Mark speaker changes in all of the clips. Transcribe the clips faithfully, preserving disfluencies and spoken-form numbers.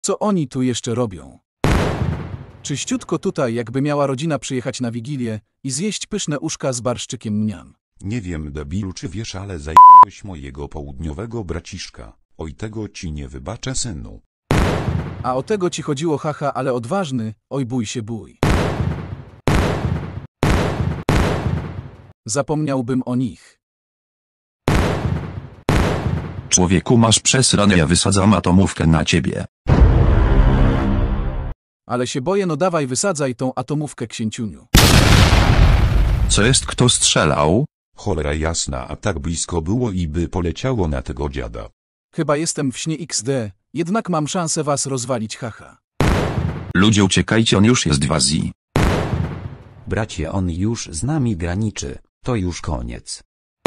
Speaker 1: Co oni tu jeszcze robią? Czyściutko tutaj, jakby miała rodzina przyjechać na Wigilię i zjeść pyszne uszka z barszczykiem mniam.
Speaker 2: Nie wiem, debilu, czy wiesz, ale zajebałeś mojego południowego braciszka. Oj, tego ci nie wybaczę, synu.
Speaker 1: A o tego ci chodziło, haha, ale odważny, oj bój się bój. Zapomniałbym o nich.
Speaker 3: Człowieku, masz przesrane, ja wysadzam atomówkę na ciebie.
Speaker 1: Ale się boję, no dawaj, wysadzaj tą atomówkę, księciuniu.
Speaker 3: Co jest, kto strzelał?
Speaker 2: Cholera jasna, a tak blisko było i by poleciało na tego dziada.
Speaker 1: Chyba jestem w śnie iks de, jednak mam szansę was rozwalić, haha.
Speaker 3: Ludzie, uciekajcie, on już jest w Azji.
Speaker 4: Bracie, on już z nami graniczy, to już koniec.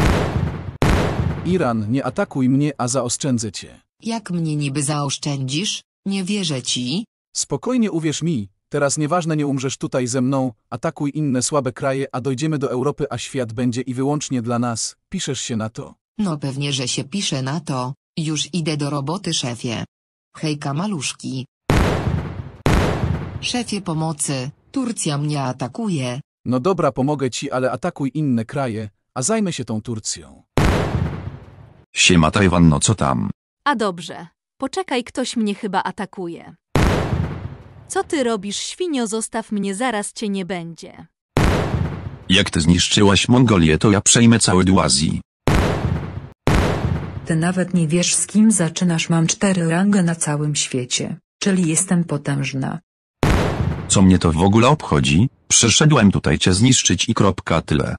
Speaker 1: Iran, nie atakuj mnie, a zaoszczędzę cię.
Speaker 5: Jak mnie niby zaoszczędzisz? Nie wierzę ci.
Speaker 1: Spokojnie, uwierz mi, teraz nieważne, nie umrzesz tutaj ze mną, atakuj inne słabe kraje, a dojdziemy do Europy, a świat będzie i wyłącznie dla nas. Piszesz się na to?
Speaker 5: No pewnie, że się pisze na to. Już idę do roboty, szefie. Hejka, maluszki. Szefie, pomocy, Turcja mnie atakuje.
Speaker 1: No dobra, pomogę ci, ale atakuj inne kraje, a zajmę się tą Turcją.
Speaker 3: Siema Tajwan, no co tam?
Speaker 6: A dobrze. Poczekaj, ktoś mnie chyba atakuje. Co ty robisz, świnio? Zostaw mnie, zaraz cię nie będzie.
Speaker 3: Jak ty zniszczyłaś Mongolię, to ja przejmę cały dół Azji.
Speaker 7: Ty nawet nie wiesz, z kim zaczynasz, mam cztery rangi na całym świecie, czyli jestem potężna.
Speaker 3: Co mnie to w ogóle obchodzi? Przyszedłem tutaj cię zniszczyć i kropka, tyle.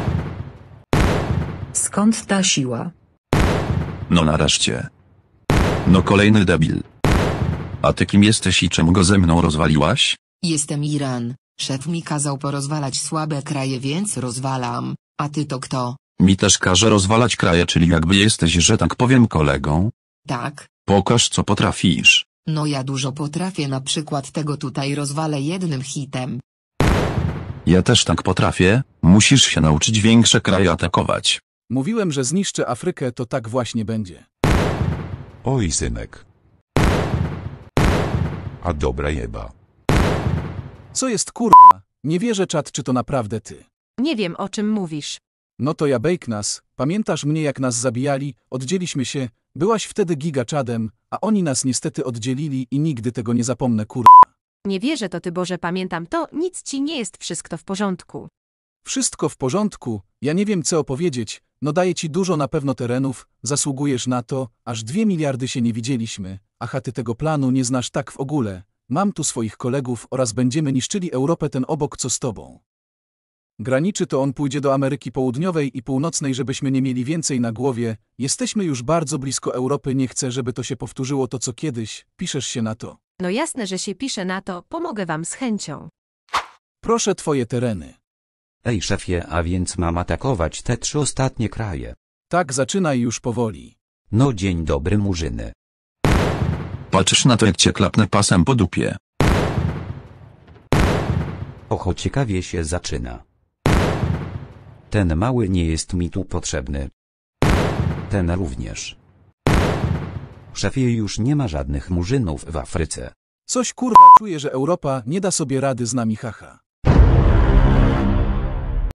Speaker 7: Skąd ta siła?
Speaker 3: No nareszcie. No kolejny debil. A ty kim jesteś i czemu go ze mną rozwaliłaś?
Speaker 5: Jestem Iran. Szef mi kazał porozwalać słabe kraje, więc rozwalam. A ty to kto?
Speaker 3: Mi też każe rozwalać kraje, czyli jakby jesteś, że tak powiem, kolegą?
Speaker 5: Tak.
Speaker 3: Pokaż, co potrafisz.
Speaker 5: No ja dużo potrafię, na przykład tego tutaj rozwalę jednym hitem.
Speaker 3: Ja też tak potrafię, musisz się nauczyć większe kraje atakować.
Speaker 1: Mówiłem, że zniszczę Afrykę, to tak właśnie będzie.
Speaker 2: Oj, synek. A dobra jeba.
Speaker 1: Co jest, kurwa? Nie wierzę, czat, czy to naprawdę ty?
Speaker 6: Nie wiem, o czym mówisz.
Speaker 1: No to ja Bejknas, pamiętasz mnie, jak nas zabijali, oddzieliśmy się, byłaś wtedy gigaczadem, a oni nas niestety oddzielili i nigdy tego nie zapomnę, kurwa.
Speaker 6: Nie wierzę, to ty, Boże, pamiętam to, nic ci nie jest, wszystko w porządku.
Speaker 1: Wszystko w porządku, ja nie wiem, co opowiedzieć, no daję ci dużo na pewno terenów, zasługujesz na to, aż dwie miliardy się nie widzieliśmy, aha, ty tego planu nie znasz tak w ogóle, mam tu swoich kolegów oraz będziemy niszczyli Europę, ten obok co z tobą. Graniczy, to on pójdzie do Ameryki Południowej i Północnej, żebyśmy nie mieli więcej na głowie, jesteśmy już bardzo blisko Europy, nie chcę, żeby to się powtórzyło to co kiedyś, piszesz się na to?
Speaker 6: No jasne, że się pisze na to, pomogę wam z chęcią.
Speaker 1: Proszę, twoje tereny.
Speaker 4: Ej szefie, a więc mam atakować te trzy ostatnie kraje.
Speaker 1: Tak, zaczynaj już powoli.
Speaker 4: No dzień dobry, murzyny.
Speaker 3: Patrzysz na to, jak cię klapnę pasem po dupie.
Speaker 4: Oho, ciekawie się zaczyna. Ten mały nie jest mi tu potrzebny. Ten również. Szefie, już nie ma żadnych murzynów w Afryce.
Speaker 1: Coś, kurwa, czuję, że Europa nie da sobie rady z nami, haha.